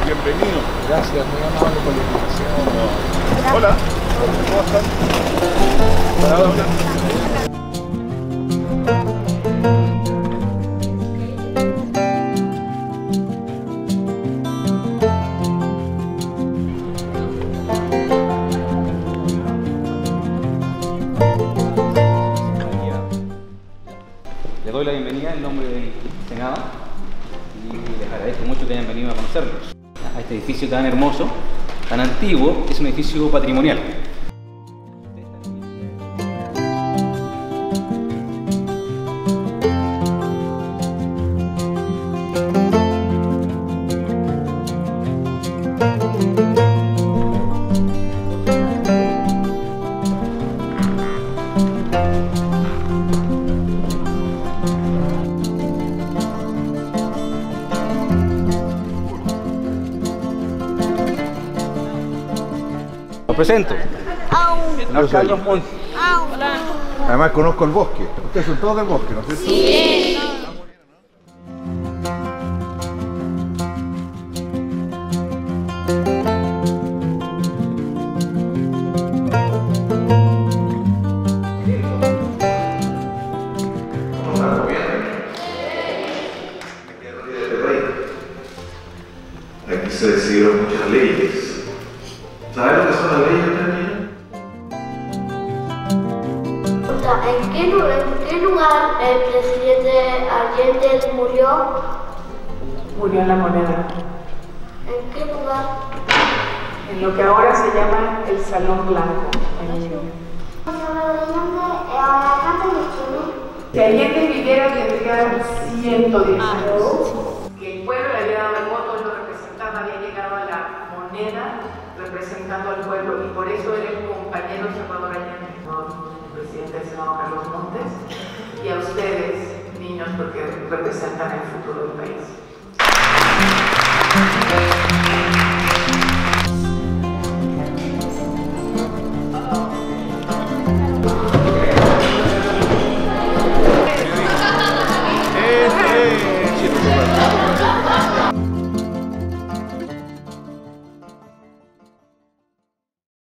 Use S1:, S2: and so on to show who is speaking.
S1: bienvenido.
S2: Gracias, muy amable por la invitación.
S1: Hola, ¿cómo están? Parado, hola.
S3: Les doy la bienvenida en nombre del Senado y les agradezco mucho que hayan venido a conocernos a este edificio tan hermoso, tan antiguo, que es un edificio patrimonial. Lo presento. Señor Carlos Montt.
S1: Además conozco el bosque. Ustedes son todos del bosque, ¿no es cierto? Sí.
S4: Aquí se decidieron muchas leyes. ¿Sabes lo que son las leyes, niña?
S5: ¿En qué lugar el presidente Allende murió?
S6: Murió en La Moneda,
S5: ¿En qué lugar?
S6: en lo que ahora se llama el Salón Blanco. Si Allende viviera tendría 110 años. Que el pueblo le había dado el voto, él lo representaba, había llegado a la moneda representando al pueblo y por eso era el compañero Salvador Allende, el presidente del Senado Carlos Montes, y a ustedes, niños, porque representan el futuro del país.